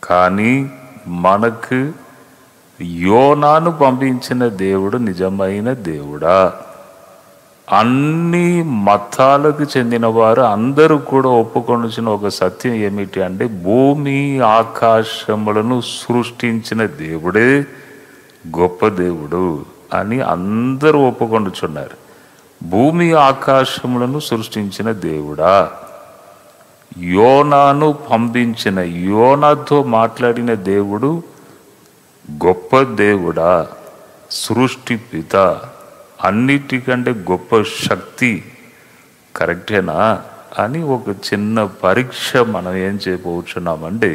కానీ మనకు యోనాను పంపించిన దేవుడు నిజమైన దేవుడా? అన్ని మతాలకు చెందిన వారు అందరూ కూడా ఒప్పుకొనిచిన ఒక సత్యం ఏమిటి అంటే, భూమి ఆకాశములను సృష్టించిన దేవుడే గొప్ప దేవుడు అని అందరూ ఒప్పుకొనుచున్నారు. భూమి ఆకాశములను సృష్టించిన దేవుడా, యోనాను పంపించిన, యోనాతో మాట్లాడిన దేవుడు గొప్ప దేవుడా, సృష్టి పిత, అన్నిటికంటే గొప్ప శక్తి, కరెక్టేనా అని ఒక చిన్న పరీక్ష మనం ఏం చేయబోతున్నామంటే,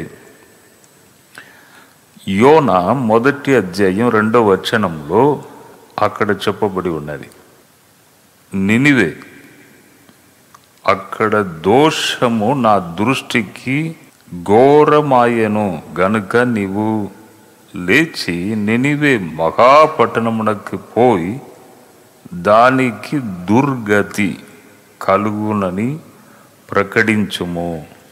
యోనా 1వ అధ్యాయం 2వ వచనంలో అక్కడ చెప్పబడి ఉన్నది, నినివే అక్కడ దోషము నా దృష్టికి ఘోరమాయెను గనుక నీవు లేచి నినివే మహాపట్టణమునకు పోయి దానికి దుర్గతి కలుగునని ప్రకటించుము.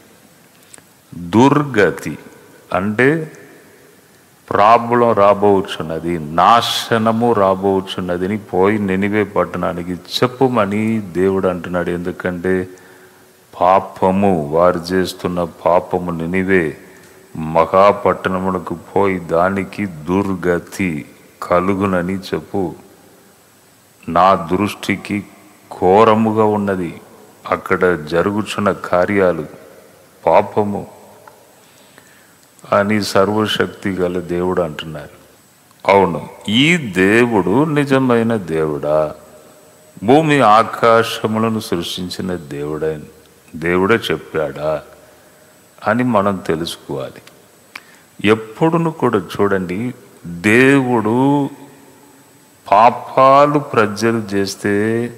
దుర్గతి అంటే ప్రాబ్లం రాబోచున్నది, నాశనము రాబోచున్నదని పోయి నినివే పట్టణానికి చెప్పుమని దేవుడు అంటున్నాడు. ఎందుకంటే పాపము, వారు చేస్తున్న పాపము, నినివే మహాపట్టణమునకు పోయి దానికి దుర్గతి కలుగునని చెప్పు. నా దృష్టికి ఘోరముగా ఉన్నది అక్కడ జరుగుచున్న కార్యాలు, పాపము అని సర్వశక్తి గల దేవుడు అంటున్నారు. అవును, ఈ దేవుడు నిజమైన దేవుడా? భూమి ఆకాశములను సృష్టించిన దేవుడే చెప్పాడా అని మనం తెలుసుకోవాలి. ఎప్పుడును కూడా చూడండి, దేవుడు పాపాలు ప్రజలు చేస్తే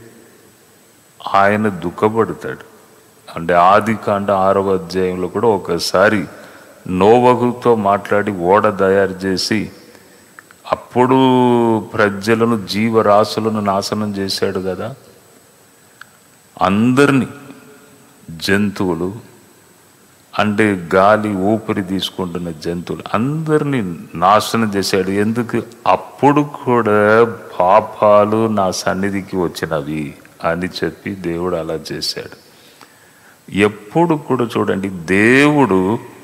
ఆయన దుఃఖపడతాడు. అంటే ఆదికాండ 6వ అధ్యాయంలో కూడా ఒకసారి నోవహుతో మాట్లాడి ఓడ తయారు చేసి అప్పుడు ప్రజలను, జీవరాశులను నాశనం చేశాడు కదా. అందరినీ, జంతువులు అంటే గాలి ఊపిరి తీసుకుంటున్న జంతువులు అందరినీ నాశనం చేశాడు. ఎందుకు? అప్పుడు కూడా పాపాలు నా సన్నిధికి వచ్చినవి అని చెప్పి దేవుడు అలా చేశాడు. ఎప్పుడు కూడా చూడండి, దేవుడు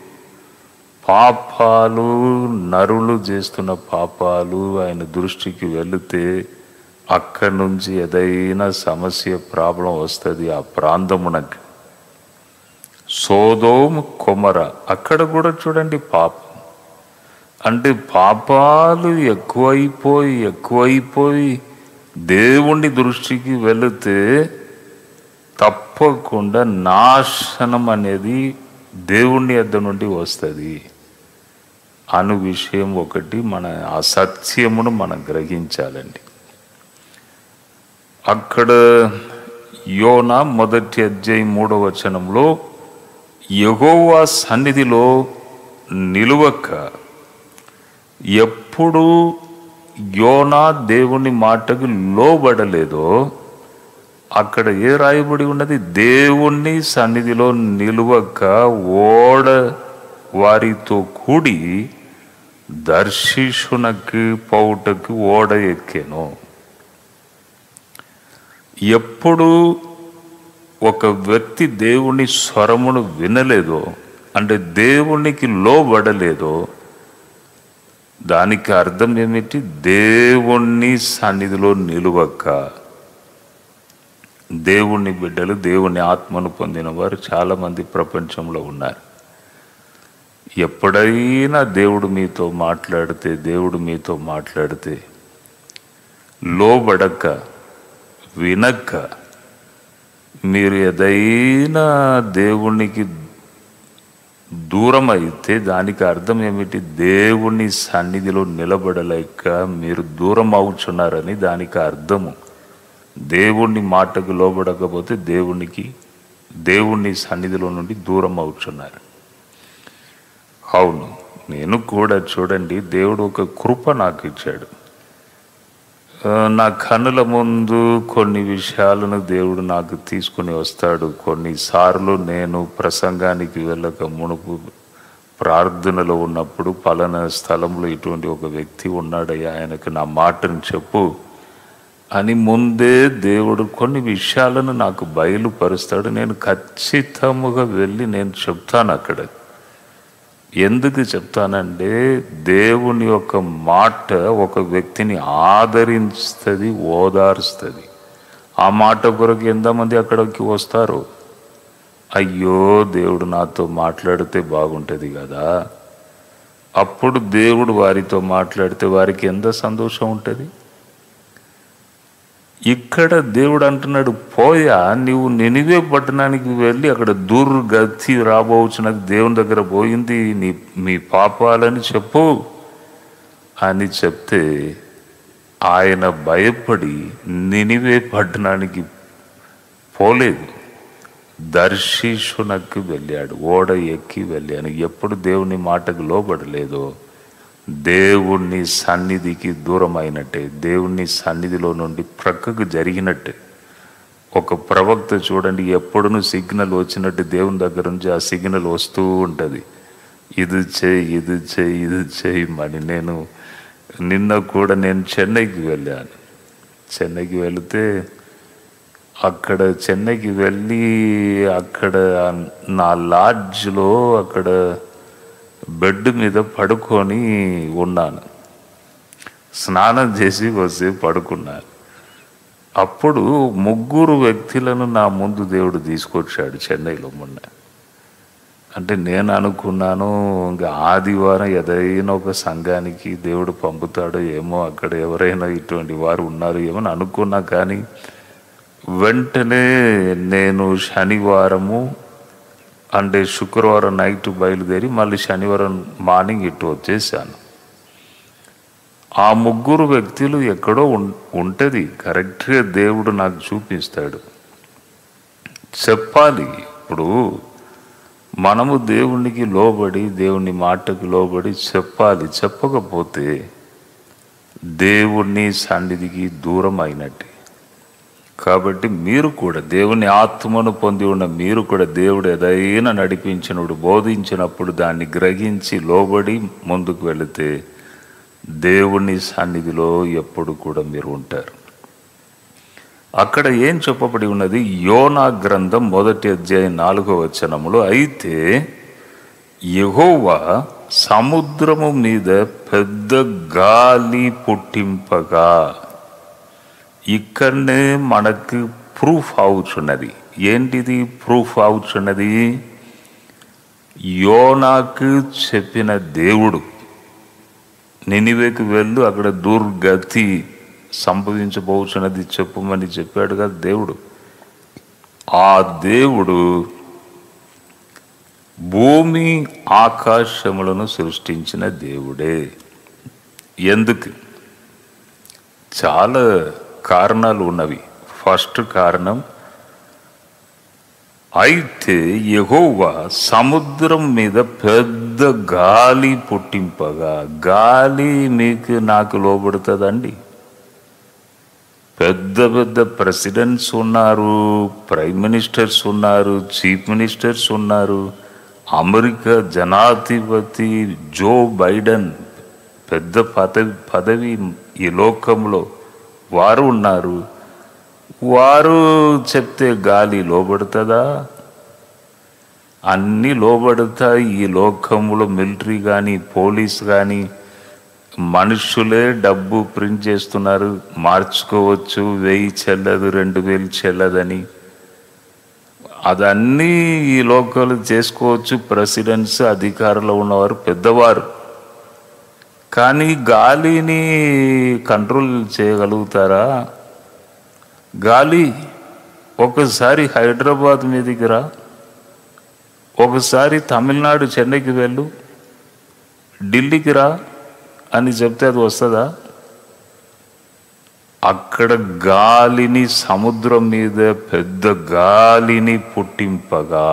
పాపాలు, నరులు చేస్తున్న పాపాలు ఆయన దృష్టికి వెళితే అక్కడి నుంచి ఏదైనా సమస్య, ప్రాబ్లం వస్తుంది ఆ ప్రాంతమునకు. సోదోము కొమర అక్కడ కూడా చూడండి పాపం. అంటే పాపాలు ఎక్కువైపోయి దేవుని దృష్టికి వెళితే తప్పకుండా నాశనం అనేది దేవుని యొద్ద నుండి వస్తుంది అను విషయం ఒకటి, మన ఆ సత్యమును మనం గ్రహించాలండి. అక్కడ యోనా 1వ అధ్యాయం 3వ వచనంలో యెహోవా సన్నిధిలో నిలువక ఎప్పుడు యోనా దేవుని మాటకు లోబడలేదో అక్కడ ఏ రాయబడి ఉన్నది? దేవుని సన్నిధిలో నిలువక ఓడ వారితో కూడి దర్శిషునకు పౌటకు ఓడ ఎక్కెను. ఎప్పుడు ఒక వ్యక్తి దేవుని స్వరమును వినలేదో, అంటే దేవునికి లోబడలేదో, దానికి అర్థం ఏమిటి? దేవుని సన్నిధిలో నిలువక. దేవుని బిడ్డలు, దేవుని ఆత్మను పొందిన వారు చాలామంది ప్రపంచంలో ఉన్నారు. ఎప్పుడైనా దేవుడు మీతో మాట్లాడితే లోబడక, వినక మీరు ఏదైనా దేవునికి దూరం అయితే దానికి అర్థం ఏమిటి? దేవుని సన్నిధిలో నిలబడలేక మీరు దూరం అవుతున్నారని దానికి అర్థము. దేవుని మాటకు లోబడకపోతే దేవుని సన్నిధిలో నుండి దూరం అవుతున్నారు. అవును, నేను కూడా చూడండి, దేవుడు ఒక కృప నాకు ఇచ్చాడు. నా కన్నుల ముందు కొన్ని విషయాలను దేవుడు నాకు తీసుకుని వస్తాడు. కొన్నిసార్లు నేను ప్రసంగానికి వెళ్ళక మునుపు ప్రార్థనలో ఉన్నప్పుడు పలానా స్థలంలో ఇటువంటి ఒక వ్యక్తి ఉన్నాడయ్యా, ఆయనకు నా మాటను చెప్పు అని ముందే దేవుడు కొన్ని విషయాలను నాకు బయలుపరుస్తాడు. నేను ఖచ్చితంగా వెళ్ళి నేను చెప్తాను అక్కడ. ఎందుకు చెప్తానంటే దేవుని యొక్క మాట ఒక వ్యక్తిని ఆదరిస్తుంది, ఓదారుస్తుంది. ఆ మాట కొరకు ఎంతమంది అక్కడికి వస్తారు? అయ్యో దేవుడు నాతో మాట్లాడితే బాగుంటుంది కదా. అప్పుడు దేవుడు వారితో మాట్లాడితే వారికి ఎంత సంతోషం ఉంటుంది. ఇక్కడ దేవుడు అంటున్నాడు, పోయా నీవు నినివే పట్టణానికి వెళ్ళి అక్కడ దుర్గతి రాబోచున్నది, దేవుని దగ్గర పోయింది, మీ పాపాలని చెప్పు అని చెప్తే ఆయన భయపడి నినివే పట్టణానికి పోలేదు, దర్శీషునకు వెళ్ళాడు, ఓడ ఎక్కి వెళ్ళాను. ఎప్పుడు దేవుని మాటకు లోబడలేదో దేవుణ్ణి సన్నిధికి దూరం అయినట్టే, దేవుణ్ణి సన్నిధిలో నుండి ప్రక్కకు జరిగినట్టే. ఒక ప్రవక్త చూడండి, ఎప్పుడునూ సిగ్నల్ వచ్చినట్టు దేవుని దగ్గర నుంచి ఆ సిగ్నల్ వస్తూ ఉంటుంది, ఇది చేయి, ఇది చేయి, ఇది చేయమని. నిన్న కూడా నేను చెన్నైకి వెళ్ళాను. చెన్నైకి వెళితే అక్కడ చెన్నైకి వెళ్ళి అక్కడ నా లాడ్జ్లో అక్కడ బెడ్ మీద పడుకొని ఉన్నాను. స్నానం చేసి వచ్చి పడుకున్నాను. అప్పుడు 3 వ్యక్తులను నా ముందు దేవుడు తీసుకొచ్చాడు చెన్నైలో మొన్న. అంటే నేను అనుకున్నాను ఇంకా ఆదివారం ఏదైనా ఒక సంఘానికి దేవుడు పంపుతాడో ఏమో, అక్కడ ఎవరైనా ఇటువంటి వారు ఉన్నారు ఏమో అనుకున్నా. కానీ వెంటనే నేను శనివారము అంటే శుక్రవారం నైట్ బయలుదేరి మళ్ళీ శనివారం మార్నింగ్ ఇటు వచ్చేసాను. ఆ 3 వ్యక్తులు ఎక్కడో ఉంటుంది, కరెక్ట్గా దేవుడు నాకు చూపిస్తాడు. చెప్పాలి. ఇప్పుడు మనము దేవునికి లోబడి, దేవుని మాటకు లోబడి చెప్పాలి. చెప్పకపోతే దేవుని సన్నిధికి దూరం అయినట్టే. కాబట్టి మీరు కూడా దేవుని ఆత్మను పొంది ఉన్న మీరు కూడా దేవుడు ఏదైనా నడిపించినప్పుడు, బోధించినప్పుడు దాన్ని గ్రహించి లోబడి ముందుకు వెళితే దేవుని సన్నిధిలో ఎప్పుడు కూడా మీరు ఉంటారు. అక్కడ ఏం చెప్పబడి ఉన్నది? యోనా గ్రంథం 1వ అధ్యాయం 4వ వచనములో, అయితే యెహోవా సముద్రము మీద పెద్ద గాలి పుట్టింపగా. ఇక్కడనే మనకు ప్రూఫ్ అవుతున్నది. ఏంటిది ప్రూఫ్ అవుతున్నది? యోనాకు చెప్పిన దేవుడు నినివేకు వెళ్ళు, అక్కడ దుర్గతి సంభవించబోచున్నది చెప్పమని చెప్పాడు కదా దేవుడు. ఆ దేవుడు భూమి ఆకాశములను సృష్టించిన దేవుడే. ఎందుకు? చాలా కారణాలు ఉన్నవి. ఫస్ట్ కారణం, అయితే యెహోవా సముద్రం మీద పెద్ద గాలి పుట్టింపగా. గాలి మీకు నాకు లోబడుతుందండి? పెద్ద పెద్ద ప్రెసిడెంట్స్ ఉన్నారు, ప్రైమ్ మినిస్టర్స్ ఉన్నారు, చీఫ్ మినిస్టర్స్ ఉన్నారు. అమెరికా జనాధిపతి జో బైడెన్ పెద్ద పదవి ఈ లోకంలో వారు ఉన్నారు. వారు చెప్తే గాలి లోబడుతుందా? అన్నీ లోబడతాయి. ఈ లోకంలో మిలిటరీ కానీ పోలీస్ కానీ మనుషులే డబ్బు ప్రింట్ చేస్తున్నారు, మార్చుకోవచ్చు, 1000 చెల్లదు 2000 చెల్లదని. అదన్నీ ఈ లోకల్ చేసుకోవచ్చు, ప్రెసిడెంట్స్ అధికారంలో ఉన్నవారు పెద్దవారు. కానీ గాలిని కంట్రోల్ చేయగలుగుతారా? గాలి ఒకసారి హైదరాబాద్ మీదకి రా, ఒకసారి తమిళనాడు చెన్నైకి వెళ్ళు, ఢిల్లీకి రా అని చెప్తే అది వస్తుందా? అక్కడ గాలిని, సముద్రం మీద పెద్ద గాలిని పుట్టింపగా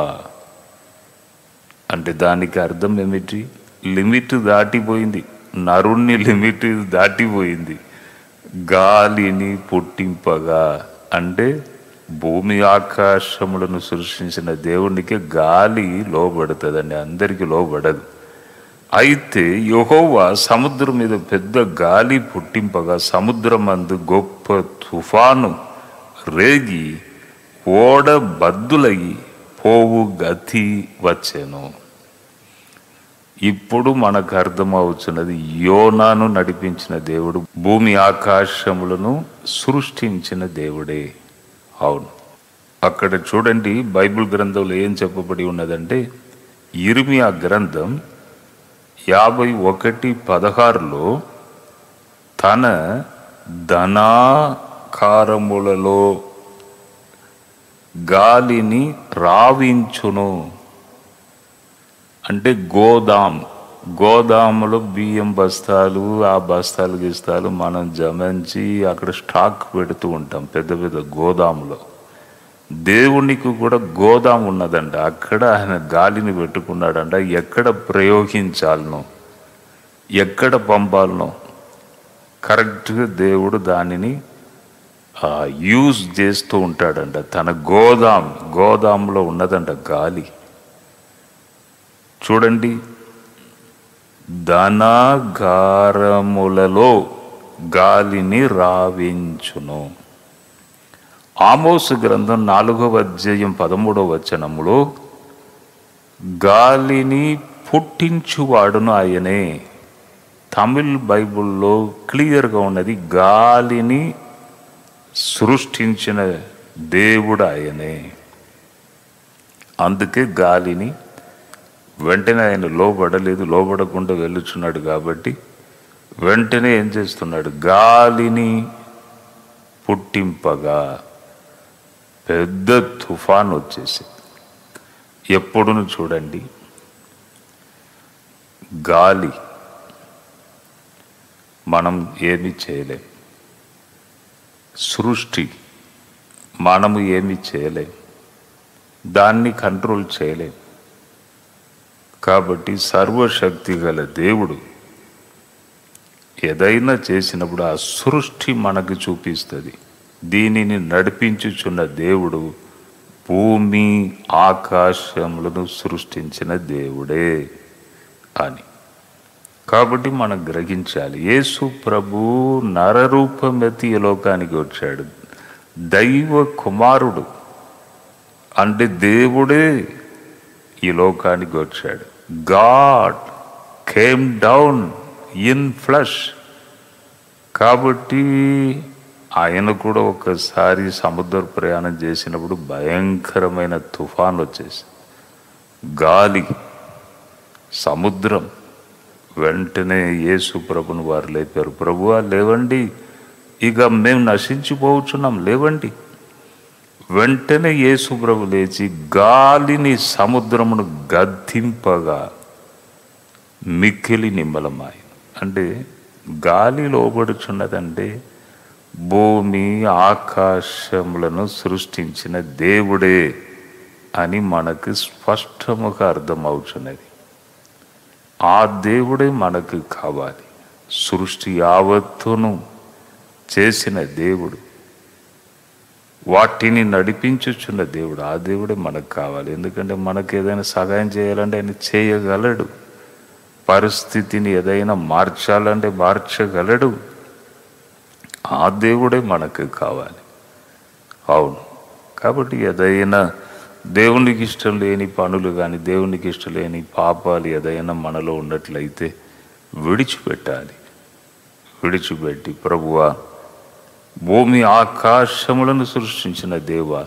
అంటే దానికి అర్థం ఏమిటి? లిమిట్ దాటిపోయింది, నరుణ్ణి లిమిట్ దాటిపోయింది. గాలిని పుట్టింపగా అంటే భూమి ఆకాశములను సృష్టించిన దేవునికి గాలి లోబడుతుందండి, అందరికీ లోబడదు. అయితే యెహోవా సముద్రం మీద పెద్ద గాలి పుట్టింపగా సముద్రమందు గొప్ప తుఫాను రేగి ఓడ బద్దులై పోవు గతి వచ్చెను. ఇప్పుడు మనకు అర్థమవుతున్నది, యోనాను నడిపించిన దేవుడు భూమి ఆకాశములను సృష్టించిన దేవుడే. అవును, అక్కడ చూడండి బైబిల్ గ్రంథంలో ఏం చెప్పబడి ఉన్నదంటే, యిర్మీయా గ్రంథం 51:16లో తన ధనాకారములలో గాలిని రావించును. అంటే గోదాములో బియ్యం బస్తాలు, ఆ బస్తాలు గిస్తాలు మనం జమించి అక్కడ స్టాక్ పెడుతూ ఉంటాం పెద్ద పెద్ద గోదాములో. దేవునికి కూడా గోదాం ఉన్నదంట. అక్కడ ఆయన గాలిని పెట్టుకున్నాడంట. ఎక్కడ ప్రయోగించాలనో, ఎక్కడ పంపాలనో కరెక్ట్గా దేవుడు దానిని యూజ్ చేస్తూ ఉంటాడంట. తన గోదాంలో ఉన్నదంట గాలి. చూడండి, ధనాగారములలో గాలిని రావించును. ఆమోసు గ్రంథం 4:13 గాలిని పుట్టించువాడును ఆయనే. తమిళ్ బైబిల్లో క్లియర్గా ఉన్నది, గాలిని సృష్టించిన దేవుడు ఆయనే. అందుకే గాలిని వెంటనే ఆయన లోబడకుండా వెళ్ళుచున్నాడు. కాబట్టి వెంటనే ఏం చేస్తున్నాడు, గాలిని పుట్టింపగా పెద్ద తుఫాన్ వచ్చేసి. ఎప్పుడును చూడండి, గాలి మనం ఏమి చేయలేం, సృష్టి మనము ఏమి చేయలేం, దాన్ని కంట్రోల్ చేయలేం. కాబట్టి సర్వశక్తి గల దేవుడు ఏదైనా చేసినప్పుడు ఆ సృష్టి మనకు చూపిస్తుంది. దీనిని నడిపించుచున్న దేవుడు భూమి ఆకాశములను సృష్టించిన దేవుడే అని. కాబట్టి మనం గ్రహించాలి, యేసు ప్రభు నరరూపమెత్తి ఈ లోకానికి వచ్చాడు. దైవ కుమారుడు అంటే దేవుడే ఈ లోకానికి వచ్చాడు. God came down in flesh. కాబట్టి ఆయన కూడా ఒకసారి సముద్ర ప్రయాణం చేసినప్పుడు భయంకరమైన తుఫాన్ వచ్చేసి, గాలి, సముద్రం. వెంటనే యేసు ప్రభుని వారు లేపారు. ప్రభువా లేవండి, ఇక మేము నశించిపోవచ్చున్నాం, లేవండి. వెంటనే యేసు ప్రభు లేచి గాలిని సముద్రమును గద్దింపగా మిక్కిలి నిమ్మలమాయి. అంటే గాలి లోబడుచున్నదంటే భూమి ఆకాశములను సృష్టించిన దేవుడే అని మనకు స్పష్టముగా అర్థమవుతున్నది. ఆ దేవుడే మనకు కావాలి. సృష్టి యావత్తును చేసిన దేవుడు, వాటిని నడిపించుచున్న దేవుడు, ఆ దేవుడే మనకు కావాలి. ఎందుకంటే మనకు ఏదైనా సహాయం చేయాలంటే ఆయన చేయగలడు. పరిస్థితిని ఏదైనా మార్చాలంటే మార్చగలడు. ఆ దేవుడే మనకు కావాలి. అవును, కాబట్టి ఏదైనా దేవునికి ఇష్టం లేని పనులు కానీ, దేవునికి ఇష్టం లేని పాపాలు ఏదైనా మనలో ఉన్నట్లయితే విడిచిపెట్టాలి. విడిచిపెట్టి, ప్రభువా భూమి ఆకాశములను సృష్టించిన దేవా,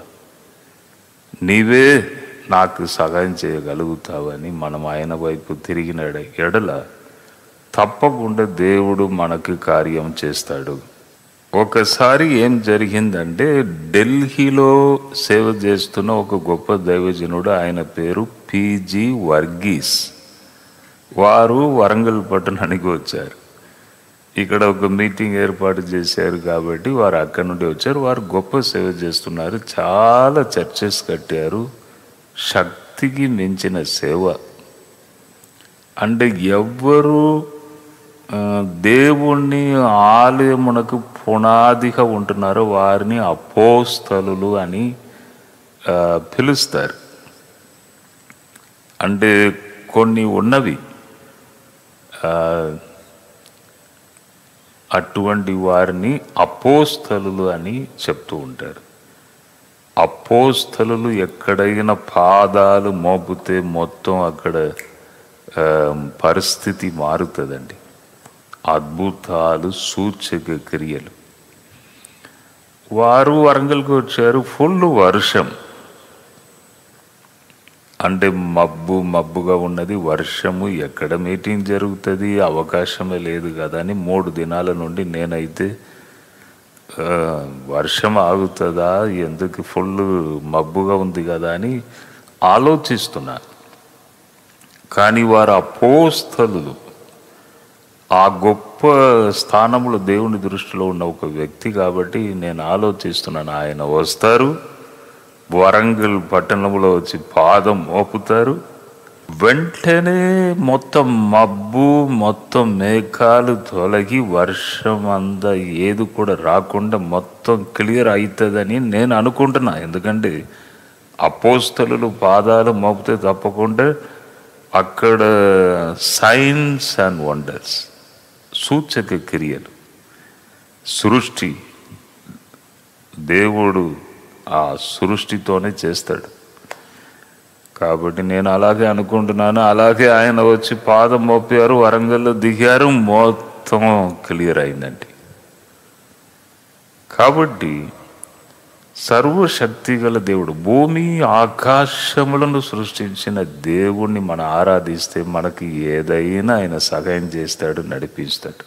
నీవే నాకు సహాయం చేయగలుగుతావని మనం ఆయన వైపు తిరిగిన ఎడల తప్పకుండా దేవుడు మనకు కార్యం చేస్తాడు. ఒకసారి ఏం జరిగిందంటే, ఢిల్లీలో సేవ చేస్తున్న ఒక గొప్ప దైవజనుడు, ఆయన పేరు పిజి వర్గీస్. వారు వరంగల్ పట్టణానికి వచ్చారు. ఇక్కడ ఒక మీటింగ్ ఏర్పాటు చేశారు కాబట్టి వారు అక్కడి నుండి వచ్చారు. వారు గొప్ప సేవ చేస్తున్నారు, చాలా చర్చెస్ కట్టారు. శక్తికి మించిన సేవ. అంటే ఎవ్వరు దేవుణ్ణి ఆలయమునకు పునాదిగా ఉంటున్నారో వారిని అపోస్తలులు అని పిలుస్తారు. అంటే కొన్ని ఉన్నవి అటువంటి వారిని అపోస్తలులు అని చెప్తూ ఉంటారు. అపోస్తలులు ఎక్కడైనా పాదాలు మోపితే మొత్తం అక్కడ పరిస్థితి మారుతుందండి. అద్భుతాలు, సూచక క్రియలు. వారు వరంగల్కి వచ్చారు, ఫుల్ వర్షం, అంటే మబ్బుగా ఉన్నది, వర్షము, ఎక్కడ మీటింగ్ జరుగుతుంది, అవకాశమే లేదు కదా అని 3 దినాల నుండి నేనైతే వర్షం ఆగుతుందా, ఎందుకు ఫుల్ మబ్బుగా ఉంది కదా అని ఆలోచిస్తున్నాను. కానీ వారు అపోస్తలులు, ఆ గొప్ప స్థానంలో దేవుని దృష్టిలో ఉన్న ఒక వ్యక్తి కాబట్టి నేను ఆలోచిస్తున్నాను, ఆయన వస్తారు, వరంగల్ పట్టణంలో వచ్చి పాదం మోపుతారు, వెంటనే మొత్తం మబ్బు, మొత్తం మేఘాలు తొలగి వర్షం అంతా ఏది కూడా రాకుండా మొత్తం క్లియర్ అవుతుందని నేను అనుకుంటున్నా. ఎందుకంటే అపోస్తలులు పాదాలు మోపితే తప్పకుండా అక్కడ సైన్స్ అండ్ వండర్స్, సూచక క్రియలు, సృష్టి, దేవుడు ఆ సృష్టితోనే చేస్తాడు. కాబట్టి నేను అలాగే అనుకుంటున్నాను. అలాగే ఆయన వచ్చి పాదం మోపారు, వరంగల్లో దిగారు, మొత్తం క్లియర్ అయిందండి. కాబట్టి సర్వశక్తి గల దేవుడు, భూమి ఆకాశములను సృష్టించిన దేవుణ్ణి మనం ఆరాధిస్తే మనకి ఏదైనా ఆయన సహాయం చేస్తాడు, నడిపిస్తాడు.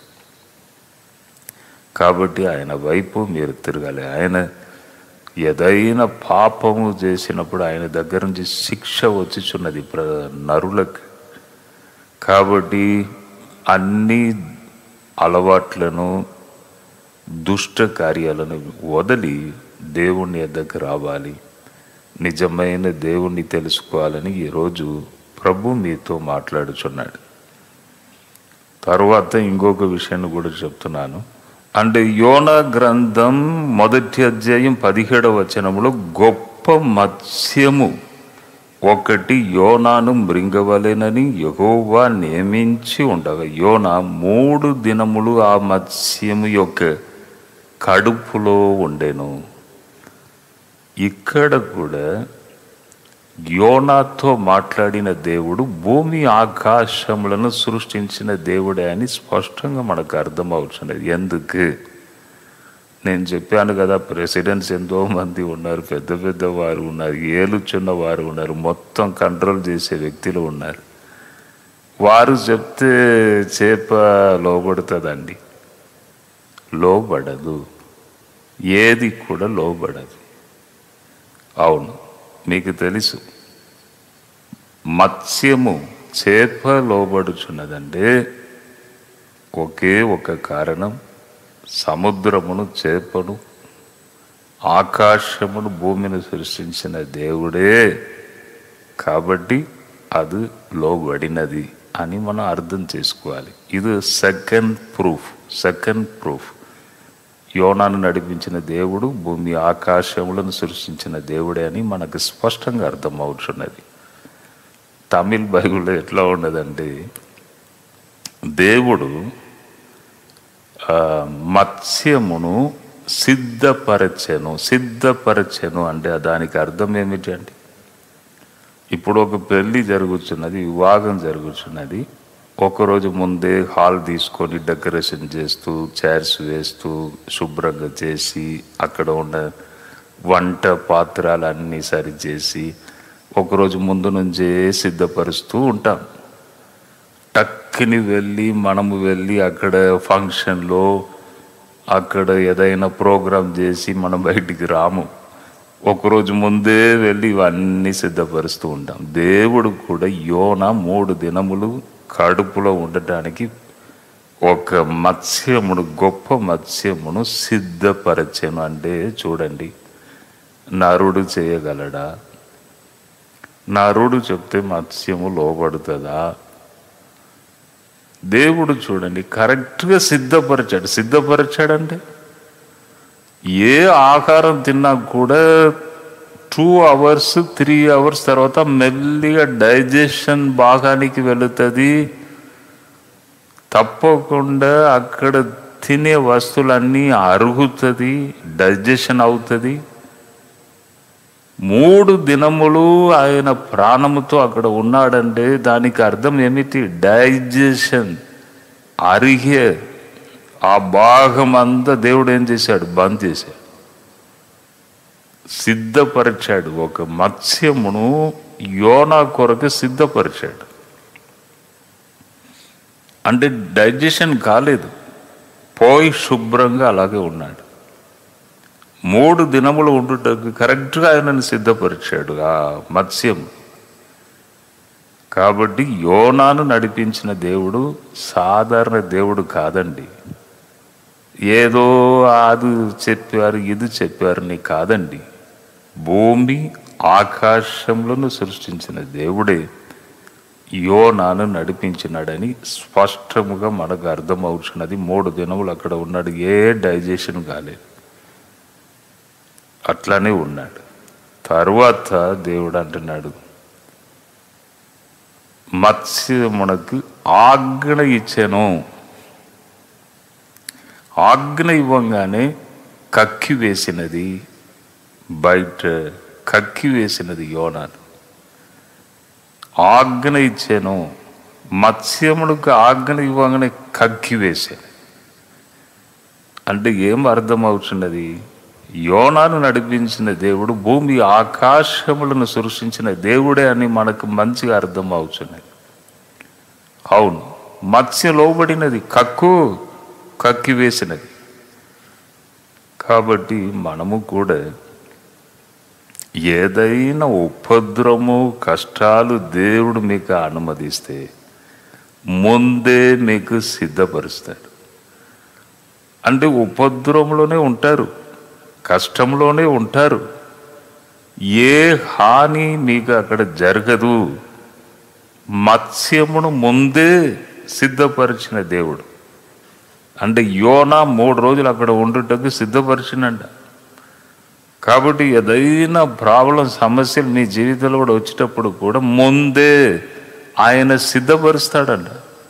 కాబట్టి ఆయన వైపు మీరు తిరగాలి. ఆయన ఏదైనా పాపము చేసినప్పుడు ఆయన దగ్గర నుంచి శిక్ష వచ్చిచున్నది నరులకు. కాబట్టి అన్ని అలవాట్లను, దుష్ట కార్యాలను వదిలి దేవుని వద్దకు రావాలి, నిజమైన దేవుణ్ణి తెలుసుకోవాలని ఈరోజు ప్రభు మీతో మాట్లాడుచున్నాడు. తర్వాత ఇంకొక విషయాన్ని కూడా చెప్తున్నాను. అంటే యోనా గ్రంథం 1వ అధ్యాయం 17వ వచనంలో గొప్ప మత్స్యము ఒకటి యోనాను మృంగవలెనని యెహోవా నియమించి ఉండగా యోనా 3 దినములు ఆ మత్స్యము యొక్క కడుపులో ఉండెను. ఇక్కడ కూడా యోనాతో మాట్లాడిన దేవుడు భూమి ఆకాశములను సృష్టించిన దేవుడే అని స్పష్టంగా మనకు అర్థమవుతున్నది. ఎందుకు నేను చెప్పాను కదా, ప్రెసిడెంట్స్ ఎంతో మంది ఉన్నారు, పెద్ద పెద్ద వారు ఉన్నారు, ఏలుచున్న వారు ఉన్నారు, మొత్తం కంట్రోల్ చేసే వ్యక్తులు ఉన్నారు. వారు చెప్తే చేప లోబడుతుందండి? లోబడదు, ఏది కూడా లోబడదు. అవును, మీకు తెలుసు, మత్స్యము, చేప లోబడుచున్నదంటే ఒకే ఒక కారణం, సముద్రమును, చేపను, ఆకాశమును, భూమిని సృష్టించిన దేవుడే కాబట్టి అది లోబడినది అని మనం అర్థం చేసుకోవాలి. ఇది సెకండ్ ప్రూఫ్. యోనాను నడిపించిన దేవుడు భూమి ఆకాశములను సృష్టించిన దేవుడే అని మనకు స్పష్టంగా అర్థమవుతున్నది. తమిళ్ బైబిల్లో ఎట్లా ఉన్నదంటే, దేవుడు మత్స్యమును సిద్ధపరచెను అంటే దానికి అర్థం ఏమిటి అంటే, ఇప్పుడు ఒక పెళ్ళి జరుగుతున్నది, వివాహం జరుగుతున్నది, ఒకరోజు ముందే హాల్ తీసుకొని డెకరేషన్ చేస్తూ, చైర్స్ వేస్తూ, శుభ్రంగా చేసి, అక్కడ ఉన్న వంట పాత్రలన్నీ సరిచేసి ఒకరోజు ముందు నుంచే సిద్ధపరుస్తూ ఉంటాం. టక్కుని మనము వెళ్ళి అక్కడ ఫంక్షన్లో అక్కడ ఏదైనా ప్రోగ్రాం చేసి మనం బయటికి రాము. ఒకరోజు ముందే వెళ్ళి ఇవన్నీ సిద్ధపరుస్తూ ఉంటాం. దేవుడు కూడా యోనా 3 దినములు కడుపులో ఉండటానికి ఒక మత్స్యమును, గొప్ప మత్స్యమును సిద్ధపరచెను. అంటే చూడండి, నరుడు చేయగలడా? నరుడు చెప్తే మత్స్యము లోబడుతుందా? దేవుడు చూడండి కరెక్ట్గా సిద్ధపరిచాడంటే ఏ ఆహారం తిన్నా కూడా 2 hours 3 hours తర్వాత మెల్లిగా డైజెషన్ భాగానికి వెళుతుంది. తప్పకుండా అక్కడ తినే వస్తువులన్నీ అరుగుతుంది, డైజెషన్ అవుతుంది. 3 దినములు ఆయన ప్రాణముతో అక్కడ ఉన్నాడంటే దానికి అర్థం ఏమిటి? డైజెషన్, అరిగే ఆ భాగం అంతా దేవుడు ఏం చేశాడు? బంద్ చేశాడు, సిద్ధపరిచాడు. ఒక మత్స్యమును యోనా కొరకు సిద్ధపరిచాడు. అంటే డైజెషన్ కాలేదు, పోయి శుభ్రంగా అలాగే ఉన్నాడు. 3 దినములు ఉండుటకు కరెక్ట్గా ఆయనను సిద్ధపరిచాడు ఆ మత్స్యం. కాబట్టి యోనాను నడిపించిన దేవుడు సాధారణ దేవుడు కాదండి. ఏదో అది చెప్పారు ఇది చెప్పారని కాదండి. భూమి ఆకాశంలో సృష్టించిన దేవుడే యోనాను నడిపించినాడని స్పష్టముగా మనకు అర్థమవుతున్నది. 3 దినములు అక్కడ ఉన్నాడు, ఏ డైజెషన్ కాలేదు, అట్లానే ఉన్నాడు. తర్వాత దేవుడు అంటున్నాడు, మత్స్యమునకు ఆజ్ఞ ఇచ్చాను. ఆజ్ఞ ఇవ్వంగానే కక్కి వేసినది, బయట కక్కి వేసినది యోనాను. ఆజ్ఞ ఇచ్చాను, మత్స్యములకు ఆజ్ఞ ఇవ్వగానే కక్కి వేసాను. అంటే ఏం అర్థమవుతున్నది? యోనాను నడిపించిన దేవుడు భూమి ఆకాశములను సృష్టించిన దేవుడే అని మనకు మంచిగా అర్థం అవుతున్నది. అవును, మత్స్యం లోబడినది, కక్కి వేసినది. కాబట్టి మనము కూడా ఏదైనా ఉపద్రవము, కష్టాలు దేవుడు మీకు అనుమతిస్తే ముందే మీకు సిద్ధపరుస్తాడు. అంటే ఉపద్రవంలోనే ఉంటారు, కష్టంలోనే ఉంటారు, ఏ హాని మీకు అక్కడ జరగదు. మత్స్యమును ముందే సిద్ధపరిచిన దేవుడు. అంటే యోనా 3 రోజులు అక్కడ ఉండుటకు సిద్ధపరిచినంట. కాబట్టి ఏదైనా ప్రాబ్లం, సమస్యలు మీ జీవితంలో కూడా వచ్చేటప్పుడు కూడా ముందే ఆయన సిద్ధపరుస్తాడంట,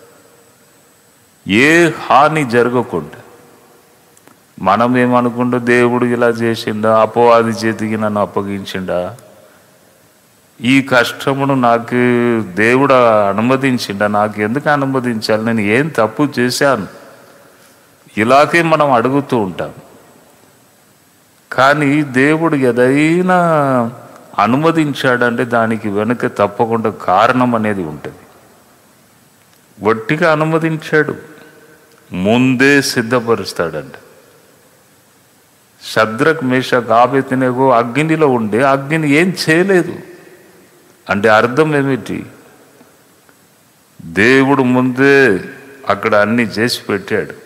ఏ హాని జరగకుండా. మనం ఏమనుకుంటూ దేవుడు ఇలా చేసిండా, అపవాది చేతికి నన్ను అప్పగించిండా, ఈ కష్టమును నాకు దేవుడు అనుమతించిండా, నాకు ఎందుకు అనుమతించాలి, నేను ఏం తప్పు చేశాను, ఇలాగే మనం అడుగుతూ ఉంటాం. కానీ దేవుడు ఏదైనా అనుమతించాడంటే దానికి వెనుక తప్పకుండా కారణం అనేది ఉంటుంది. వట్టిగా అనుమతించాడు, ముందే సిద్ధపరుస్తాడంట. షద్రక్, మేషక్, ఆబేద్నెగో అగ్నిలో ఉండే అగ్ని ఏం చేయలేదు. అంటే అర్థం ఏమిటి? దేవుడు ముందే అక్కడ అన్ని చేసి పెట్టాడు.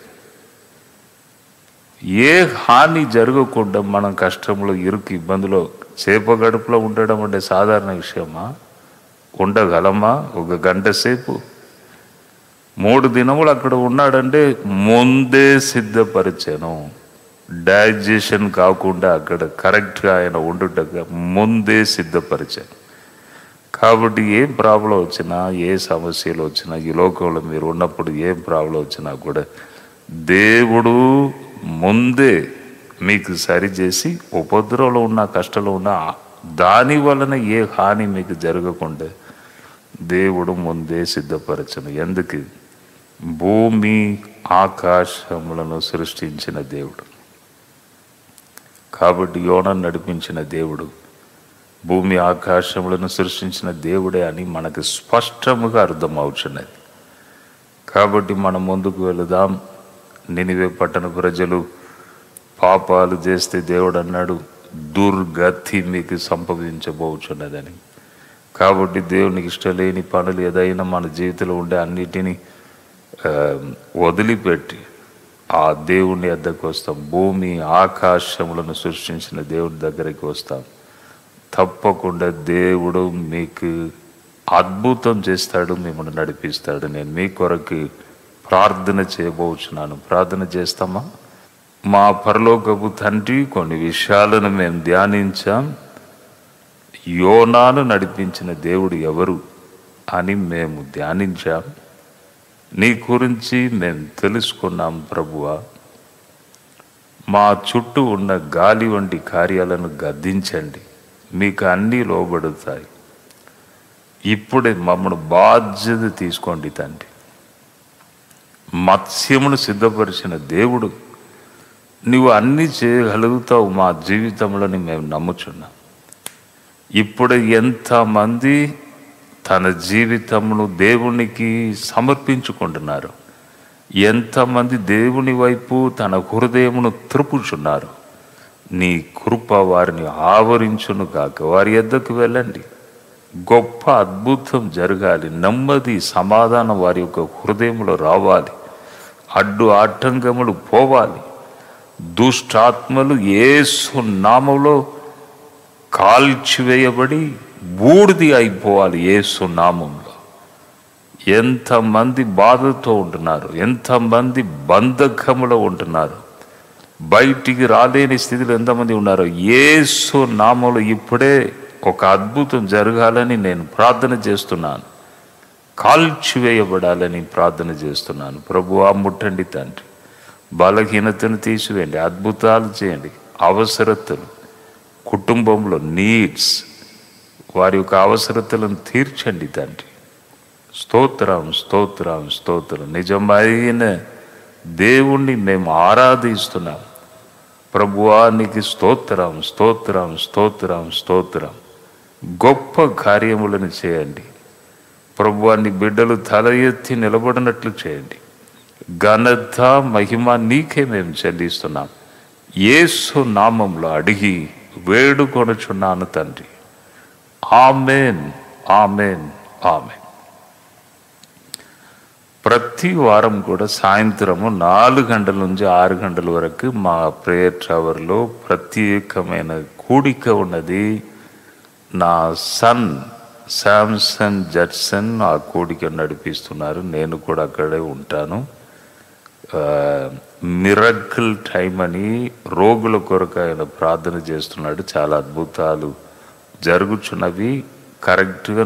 ఏ హాని జరగకుండా మనం కష్టంలో, ఇరుకు, ఇబ్బందులో, చేప గడుపులో ఉండడం అంటే సాధారణ విషయమా? ఉండగలమా? 1 గంట సేపు 3 దినములు అక్కడ ఉన్నాడంటే ముందే సిద్ధపరిచాను. డైజెషన్ కాకుండా అక్కడ కరెక్ట్గా ఆయన ఉండుటగా ముందే సిద్ధపరిచాను. కాబట్టి ఏం ప్రాబ్లం వచ్చినా, ఏ సమస్యలు వచ్చినా, ఈ లోకంలో మీరు ఉన్నప్పుడు ఏం ప్రాబ్లం వచ్చినా కూడా దేవుడు ముందే మీకు సరిచేసి, ఉపద్రవంలో ఉన్న, కష్టంలో ఉన్న, దాని వలన ఏ హాని మీకు జరగకుండా దేవుడు ముందే సిద్ధపరచను. ఎందుకు? భూమి ఆకాశములను సృష్టించిన దేవుడు. కాబట్టి యోనాను నడిపించిన దేవుడు భూమి ఆకాశములను సృష్టించిన దేవుడే అని మనకు స్పష్టముగా అర్థమవుతున్నది. కాబట్టి మనం ముందుకు వెళదాం. నినివే పట్టణ ప్రజలు పాపాలు చేస్తే దేవుడు అన్నాడు, దుర్గతి మీకు సంభవించబోచున్నదని. కాబట్టి దేవునికి ఇష్టం లేని పనులు ఏదైనా మన జీవితంలో ఉండే అన్నిటినీ వదిలిపెట్టి ఆ దేవుని వద్దకు వస్తాం. భూమి ఆకాశములను సృష్టించిన దేవుని దగ్గరికి వస్తాం. తప్పకుండా దేవుడు మీకు అద్భుతం చేస్తాడు, మిమ్మల్ని నడిపిస్తాడు. నేను మీ కొరకు ప్రార్థన చేయబోచున్నాను. ప్రార్థన చేస్తామా? మా పరలోకపు తండ్రి, కొన్ని విషయాలను మేము ధ్యానించాం. యోనాను నడిపించిన దేవుడు ఎవరు అని మేము ధ్యానించాం. నీ గురించి మేము తెలుసుకున్నాం ప్రభువా. మా చుట్టూ ఉన్న గాలి వంటి కార్యాలను గద్దించండి, మీకు అన్నీ లోబడుతాయి. ఇప్పుడే మమ్మల్ని బాధ్యత తీసుకోండి తండ్రి. మత్స్యమును సిద్ధపరిచిన దేవుడు, నువ్వు అన్నీ చేయగలుగుతావు మా జీవితంలోని మేము నమ్ముచున్నాం. ఇప్పుడు ఎంతమంది తన జీవితమును దేవునికి సమర్పించుకుంటున్నారు, ఎంతమంది దేవుని వైపు తన హృదయమును త్రిపుచున్నారు. నీ కృప వారిని ఆవరించును కాక. వారి యొద్దకు వెళ్ళండి, గొప్ప అద్భుతం జరగాలి. నెమ్మది సమాధానం వారి యొక్క హృదయంలో రావాలి. అడ్డు ఆటంకములు పోవాలి. దుష్టాత్మలు యేసు నామములో కాల్చివేయబడి బూడిది అయిపోవాలి యేసు నామంలో. ఎంతమంది బాధతో ఉంటున్నారు, ఎంతమంది బంధకములో ఉంటున్నారు, బయటికి రాలేని స్థితిలో ఎంతమంది ఉన్నారు. యేసు నామంలో ఇప్పుడే ఒక అద్భుతం జరగాలని నేను ప్రార్థన చేస్తున్నాను. కాల్చివేయబడాలని ప్రార్థన చేస్తున్నాను. ప్రభువా, ముట్టండి తండ్రి. బలహీనతను తీసివేయండి, అద్భుతాలు చేయండి. అవసరతలు, కుటుంబంలో నీడ్స్, వారి యొక్క అవసరతలను తీర్చండి తండ్రి. స్తోత్రం, స్తోత్రం, స్తోత్రం. నిజమైన దేవుణ్ణి మేము ఆరాధిస్తున్నాం ప్రభువా. నీకు స్తోత్రం, స్తోత్రం, స్తోత్రం, స్తోత్రం. గొప్ప కార్యములను చేయండి ప్రభువా. నీ బిడ్డలు తల ఎత్తి నిలబడినట్లు చేయండి. ఘనత మహిమ నీకే మేము చెల్లిస్తున్నాం. యేసు నామంలో అడిగి వేడుకొనుచున్నాను తండ్రి. Amen, amen, amen. ప్రతి వారం కూడా సాయంత్రము 4 గంటల నుంచి 6 గంటల వరకు మా ప్రేయర్ టవర్లో ప్రత్యేకమైన కూడిక ఉన్నది. నా సన్ శాంసన్ జడ్సన్ ఆ కూడిక నడిపిస్తున్నారు. నేను కూడా అక్కడే ఉంటాను. మిరకిల్ టైం అని రోగుల కొరకు ఆయన ప్రార్థన చేస్తున్నాడు. చాలా అద్భుతాలు జరుగుచున్నవి. కరెక్ట్గా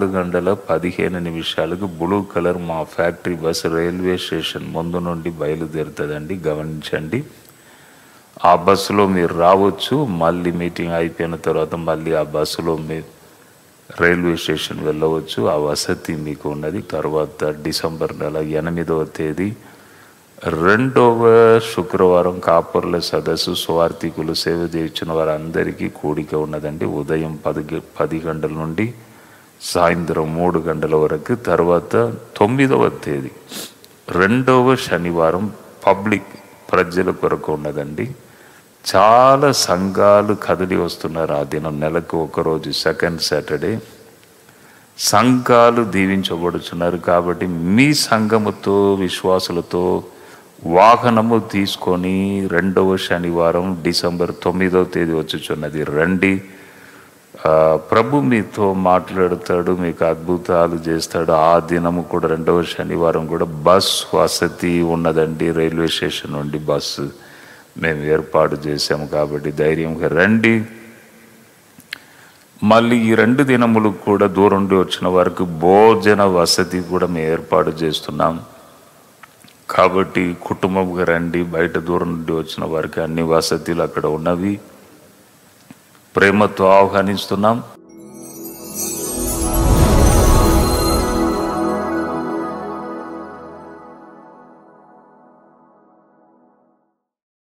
4:15 బ్లూ కలర్ మా ఫ్యాక్టరీ బస్సు రైల్వే స్టేషన్ ముందు నుండి బయలుదేరుతుందండి. గమనించండి. ఆ బస్సులో మీరు రావచ్చు. మళ్ళీ మీటింగ్ అయిపోయిన తర్వాత మళ్ళీ ఆ బస్సులో మీరు రైల్వే స్టేషన్ వెళ్ళవచ్చు. ఆ వసతి మీకు ఉన్నది. తర్వాత డిసెంబర్ నెల 8వ తేదీ 2వ శుక్రవారం కాపర్ల సదస్సు స్వార్థికులు సేవ చేయించిన వారందరికీ కూడిక ఉన్నదండి. ఉదయం 10 గంటల నుండి సాయంత్రం 3 గంటల వరకు. తర్వాత 9వ తేదీ 2వ శనివారం పబ్లిక్ ప్రజల కొరకు ఉన్నదండి. చాలా సంఘాలు కదిలి వస్తున్నారు ఆ దినం. నెలకు ఒకరోజు సెకండ్ సాటర్డే సంఘాలు దీవించబడుతున్నారు. కాబట్టి మీ సంఘముతో విశ్వాసులతో వాహనము తీసుకొని 2వ శనివారం డిసెంబర్ 9వ తేదీ వచ్చుచున్నది. రండి. ప్రభు మీతో మాట్లాడతాడు, మీకు అద్భుతాలు చేస్తాడు. ఆ దినము కూడా 2వ శనివారం కూడా బస్ వసతి ఉన్నదండి. రైల్వే స్టేషన్ నుండి బస్సు మేము ఏర్పాటు చేసాము. కాబట్టి ధైర్యంగా రండి. మళ్ళీ ఈ 2 దినములు కూడా దూరం నుండి వచ్చిన వారికి భోజన వసతి కూడా మేము ఏర్పాటు చేస్తున్నాం. కాబట్టి కుటుంబంగా రండి. బయట దూరం నుండి వచ్చిన వారికి అన్ని వసతులు అక్కడ ఉన్నవి. ప్రేమతో ఆహ్వానిస్తున్నాం.